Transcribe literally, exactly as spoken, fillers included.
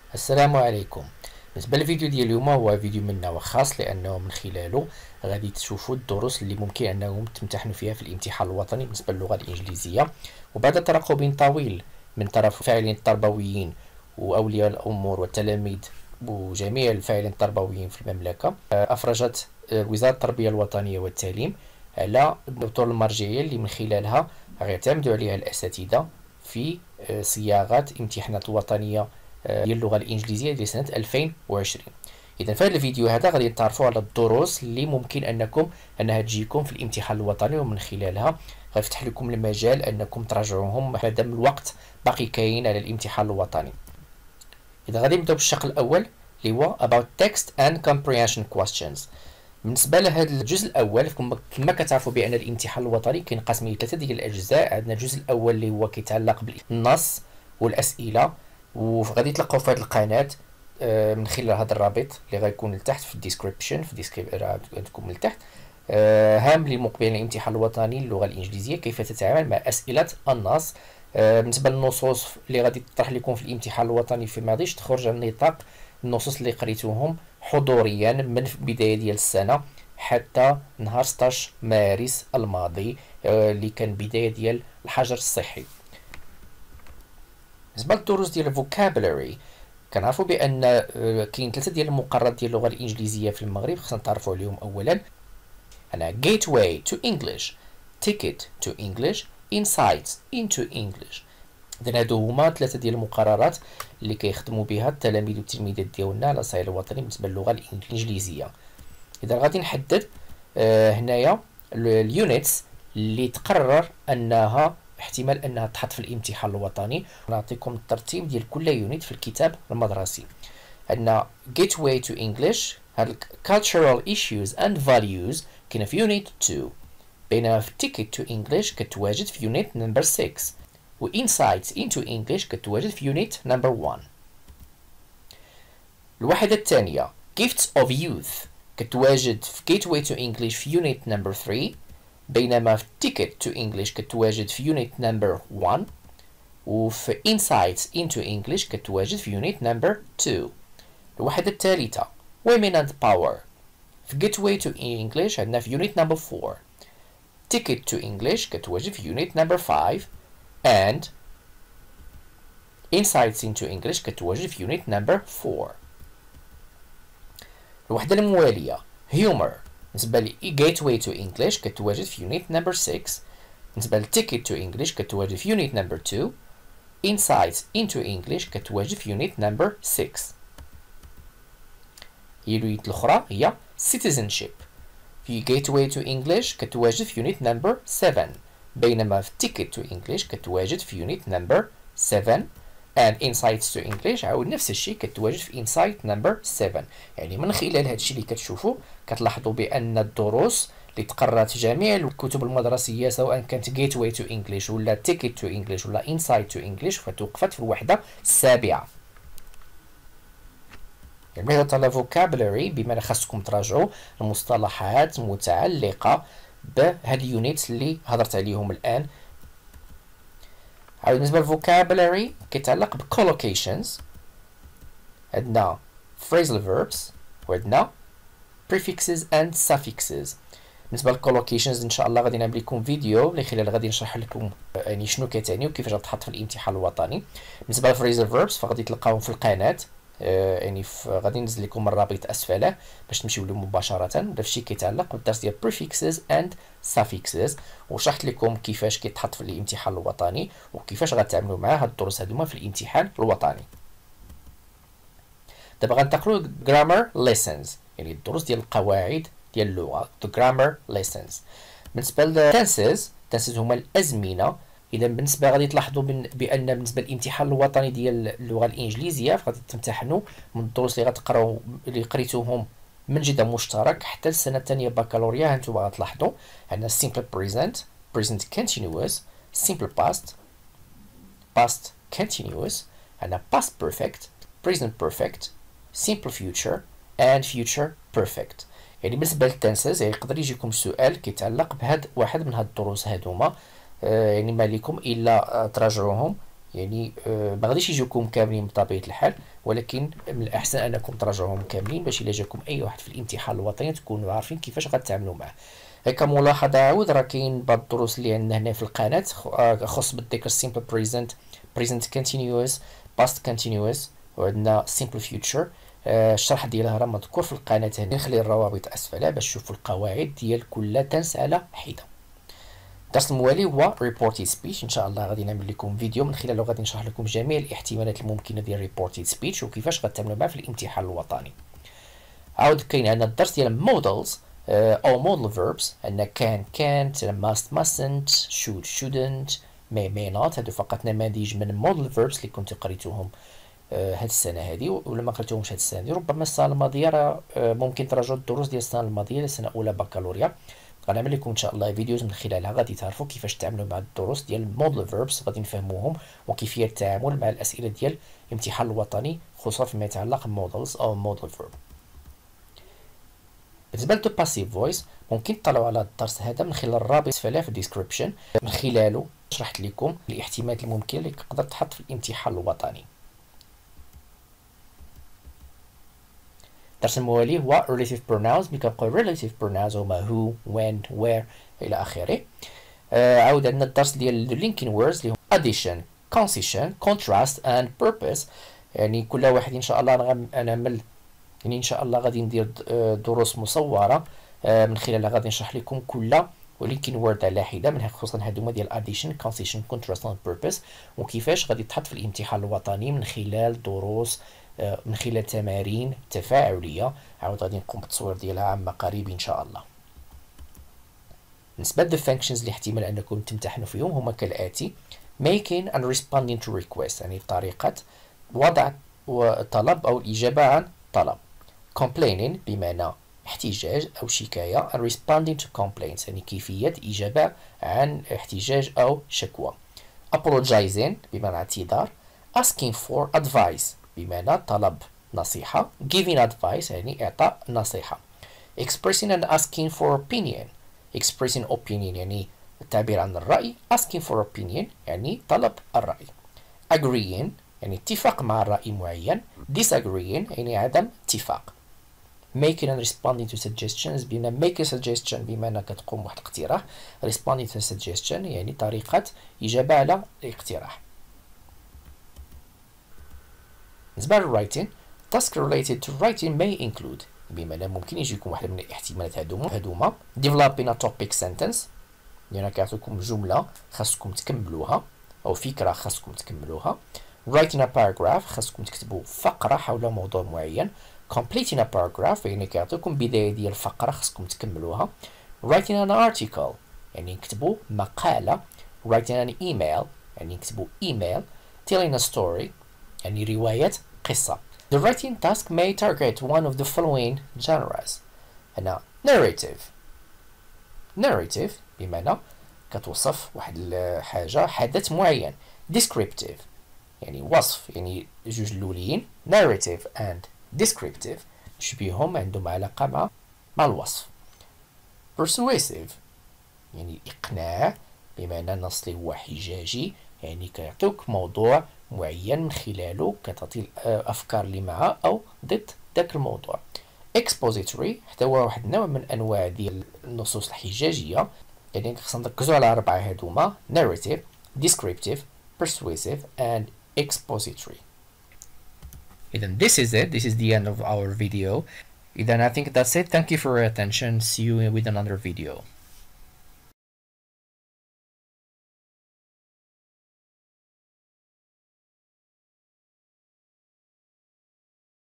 السلام عليكم. بالنسبه للفيديو ديال اليوم هو فيديو من نوع خاص لانه من خلاله غادي تشوفوا الدروس اللي ممكن انكم تمتحنوا فيها في الامتحان الوطني بالنسبه للغه الانجليزيه. وبعد ترقب طويل من طرف الفاعلين التربويين واولياء الامور والتلاميذ وجميع الفاعلين التربويين في المملكه، افرجت وزاره التربيه الوطنيه والتعليم على الاطر المرجعيه اللي من خلالها غيعتمدوا عليها الاساتذه في صياغه امتحانات الوطنيه ديال اللغه الانجليزيه ديال سنه ألفين وعشرين. اذا في هذا الفيديو هذا غادي نتعرفوا على الدروس اللي ممكن انكم انها تجيكم في الامتحان الوطني، ومن خلالها غيفتح لكم المجال انكم تراجعوهم مادام الوقت باقي كاين على الامتحان الوطني. اذا غادي نبداو بالشق الاول اللي هو about text and comprehension questions. بالنسبه لهذا الجزء الاول كما كتعرفوا بان الامتحان الوطني كينقسم الى ثلاثه ديال الاجزاء. عندنا الجزء الاول اللي هو كيتعلق بالنص والاسئله، وغادي تلقاو في هذه القناه من خلال هذا الرابط اللي غيكون لتحت في الديسكريبشن في الديسكريبشن عندكم لتحت هام للمقبلين الامتحان الوطني للغه الانجليزيه كيف تتعامل مع اسئله النص. بالنسبه للنصوص اللي غادي تطرح لكم في الامتحان الوطني فيما غاديش تخرج عن نطاق النصوص اللي قريتوهم حضوريا من بدايه ديال السنه حتى نهار ستطاش مارس الماضي اللي كان بدايه ديال الحجر الصحي. بالنسبه للدروس ديال الفوكابولاري كنعرفوا بان كاين ثلاثه ديال المقررات ديال اللغه الانجليزيه في المغرب خصنا نتعرفوا عليهم. اولا انا gateway to English, ticket to English, insights into English. اذا هادو هما ثلاثه ديال المقررات اللي كيخدموا بها التلاميذ والتلميذات ديالنا على الصعيد الوطني بالنسبه للغه الانجليزيه. اذا غادي نحدد آه هنايا اليونتس اللي تقرر انها احتمال انها تحط في الامتحان الوطني، ونعطيكم الترتيب ديال كل يونت في الكتاب المدرسي. عندنا gateway to English، هاد cultural issues and values كاينه في يونت اثنين، بينما في ticket to English كتواجد في يونت نمبر ستة، و insights into English كتواجد في يونت نمبر واحد. الوحده الثانيه gifts of youth كتواجد في gateway to English في يونت نمبر ثلاثة، بينما في ticket to English كتواجد في يونت نمبر واحد، وفي insights into English كتواجد في يونت نمبر اثنين. الوحدة الثالثة women and power في gateway to English عندنا في يونت نمبر أربعة، ticket to English كتواجد في يونت نمبر خمسة، and insights into English كتواجد في يونت نمبر أربعة. الوحدة الموالية humor بالنسبة ل gateway to English كتواجد في يونت نمبر ستة، بالنسبة ل ticket to English كتواجد في يونت نمبر اثنين، insights into English كتواجد في يونت نمبر ستة. هي اليونت الأخرى هي citizenship في gateway to English كتواجد في يونت نمبر سبعة، بينما في ticket to English كتواجد في يونت نمبر سبعة، and insights to English عاود نفس الشيء كتواجد في insight نمبر سبعة. يعني من خلال هذا الشيء اللي كتشوفوا كتلاحظوا بان الدروس اللي تقررت جميع الكتب المدرسيه سواء كانت gateway to English ولا ticket to English ولا insight to English فتوقفت في الوحده السابعه. يعني هذا على vocabulary بما خاصكم تراجعوا المصطلحات المتعلقه بهاد اليونيتس اللي هضرت عليهم الان. عاود بالنسبه للفوكابولاري كيتعلق بcollocations، عندنا phrasal verbs وعندنا prefixes and suffixes. بالنسبه للcollocations ان شاء الله غادي نعمل لكم فيديو اللي خلال غادي نشرح لكم يعني شنو كتعني وكيفاش غتحط في الامتحان الوطني. بالنسبه للphrasal verbs فغادي تلقاوهم في القناه، يعني غادي ننزل لكم الرابط اسفله باش تمشيو له مباشره. ودا الشيء كيتعلق بالدرس ديال prefixes and suffixes، وشرحت لكم كيفاش كيتحط في الامتحان الوطني وكيفاش غتعاملوا مع هاد الدروس هادوما في الامتحان الوطني. دابا غنتقلوا grammar lessons، يعني الدروس ديال القواعد ديال اللغه the grammar lessons. بالنسبه ل tenses tenses هما الازمنه. اذا بالنسبه غادي تلاحظوا بان بالنسبه للامتحان الوطني ديال اللغه الانجليزيه فغادي تمتحنوا من الدروس اللي غتقراو اللي قريتوهم من جده مشترك حتى السنه الثانيه بكالوريا. هانتوما غتلاحظوا عندنا simple present present continuous simple past past continuous، عندنا past perfect present perfect simple future and future perfect. يعني بالنسبه للتنسز يعني يقدر يجيكم سؤال كيتعلق بهاد واحد من هاد الدروس هادوما، آه يعني ما لكم الا آه تراجعوهم، يعني آه ما غاديش يجيوكم كاملين بطبيعه الحال، ولكن من الأحسن أنكم تراجعوهم كاملين باش إلا جاكم أي واحد في الامتحان الوطني تكونوا عارفين كيفاش غتعاملوا معاه. كملاحظة عاود راه كاين بعض الدروس اللي عندنا هنا في القناة خاص بالذكر simple present present continuous past continuous وعندنا simple future. آه الشرح ديالها راه مذكور في القناة هنا، نخلي الروابط أسفلها باش تشوفوا القواعد ديال كل تنس على حدة. الدرس الموالي هو reported speech. ان شاء الله غادي نعمل لكم فيديو من خلاله غادي نشرح لكم جميع الاحتمالات الممكنه ديال reported speech وكيفاش غتعاملوا معاه في الامتحان الوطني. عاود كاين عندنا الدرس ديال models او modal verbs، عندنا can can't must mustn't should shouldn't may may not. هادو فقط نماذج من modal verbs اللي كنتو قريتوهم هاد السنه هادي، ولا ما قريتوهمش هاد السنه هادي ربما السنه الماضيه راه ممكن تراجعوا الدروس ديال السنه الماضيه السنه اولى بكالوريا. غنعمل لكم ان شاء الله فيديوز من خلالها غادي تعرفوا كيفاش تعاملوا مع الدروس ديال المودل فيربس، غادي نفهموهم وكيفيه التعامل مع الاسئله ديال الامتحان الوطني خصوصا فيما يتعلق بمودلز او مودل فيرب. بالنسبه للدو باسيف فويس ممكن تطلعوا على الدرس هذا من خلال الرابط اسفل في الديسكريبشن، من خلاله شرحت لكم الاحتمالات الممكنه اللي تقدر تحط في الامتحان الوطني. الدرس الموالي هو relative pronouns. ملي كنقول relative pronouns هما who when where الى اخره. آه عاود عندنا الدرس ديال linking words اللي هو addition concession contrast and purpose. يعني كل واحد ان شاء الله نعمل يعني ان شاء الله غادي ندير دروس مصوره آه من خلالها غادي نشرح لكم كل linking word على حده منها، خصوصا هادوما ديال addition concession contrast and purpose وكيفاش غادي تحط في الامتحان الوطني من خلال دروس من خلال تمارين تفاعليه. عاود غادي نقوم بالتصوير ديالها عما قريب ان شاء الله. بالنسبه للدو فانكشنز اللي احتمال انكم تمتحنوا فيهم هما كالاتي: making and responding to request يعني طريقه وضع طلب او الاجابه عن طلب. complaining بمعنى احتجاج او شكايه. and responding to complaints يعني كيفيه اجابه عن احتجاج او شكوى. apologizing بمعنى اعتذار. asking for advice بمعنى طلب نصيحة. giving advice يعني إعطاء نصيحة. expressing and asking for opinion. expressing opinion يعني التعبير عن الرأي. asking for opinion يعني طلب الرأي. agreeing يعني اتفاق مع رأي معين. disagreeing يعني عدم اتفاق. making and responding to suggestions بمعنى make a suggestion بمعنى كتقوم بواحد الاقتراح. responding to a suggestion يعني طريقة إجابة على الاقتراح. بالنسبة للwriting task related to writing may include بمعنى ممكن يجيكم واحدة من الاحتمالات هادوما هادوما developing a topic sentence يعني كيعطيكم جملة خاصكم تكملوها أو فكرة خاصكم تكملوها. writing a paragraph خاصكم تكتبوا فقرة حول موضوع معين. completing a paragraph يعني كيعطيكم بداية ديال الفقرة خاصكم تكملوها. writing an article يعني نكتبوا مقالة. writing an email يعني نكتبوا email. telling a story يعني رواية قصة. The writing task may target one of the following genres. هنا narrative. narrative بمعنى كتوصف واحد الحاجة حدث معين. descriptive يعني وصف يعني جوج الأولين narrative and descriptive شبيهم عندهم علاقة مع مع الوصف. persuasive يعني إقناع بمعنى نص هو حجاجي يعني كيعطوك موضوع معين من خلاله كتعطي الافكار اللي معاه او ضد ذاك الموضوع. expository حتى هو واحد النوع من انواع ديال النصوص الحجاجيه يعني خصنا نركزوا على اربعه هادوما narrative descriptive persuasive and expository. إذن this is it. This is the end of our video. إذن I think that's it. Thank you for your attention. See you with another video.